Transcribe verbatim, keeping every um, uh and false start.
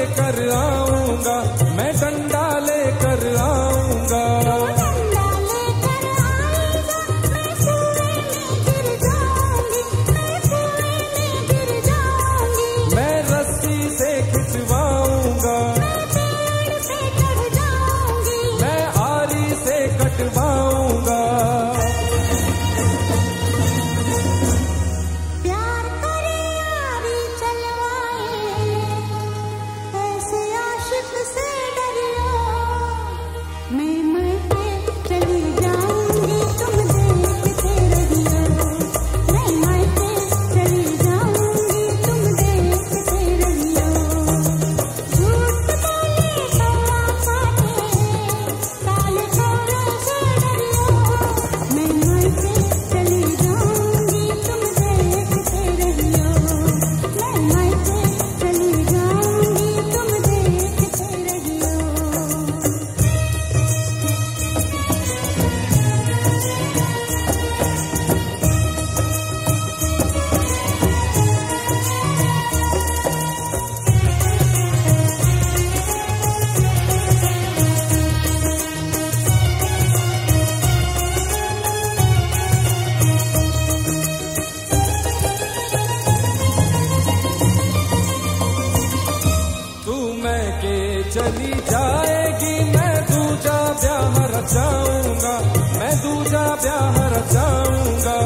लेकर आऊंगा, मैं डंडा लेकर आऊंगा। मैं रस्सी से खिंचवाऊंगा, मैं आरी से कटवाऊंगा। प्यार करे आरी चलवाए, ऐसे आशिक से डरियो। मैं मायके चली जाऊंगी, तुम देखते रहियो। मैं मायके चली जाऊंगी, तुम देखते रहियो। झूठ बोले कौवा काटे, काले कोरे से डरियो। मैं मायके चली जाऊंगी, तुम देखते रहियो। मैं मायके चली जाऊंगी, तुम देखते रहियो। तू मैं के चली जाएगी, मैं दूजा ब्याह रचाऊंगा, मैं दूजा ब्याह रचाऊंगा।